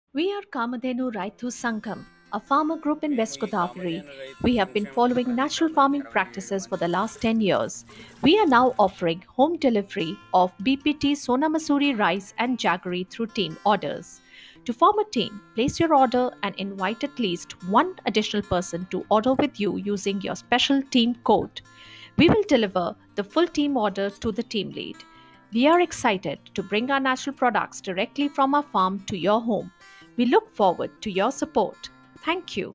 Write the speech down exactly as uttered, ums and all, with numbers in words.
We are Kamadhenu Raithu Sangam, a farmer group in మేము West ఈ Godavari. Kamadhenu రైతు We have been సంక్షేమ following సంఘానికి natural farming సభ్యులందరం practices for ఇక్కడ the last ten years. We are now offering home delivery of B P T Sona Masuri rice and jaggery through team orders. To form a team, place your order and invite at least one additional person to order with you using your special team code. We will deliver the full team order to the team lead. We are excited to bring our natural products directly from our farm to your home. We look forward to your support. Thank you.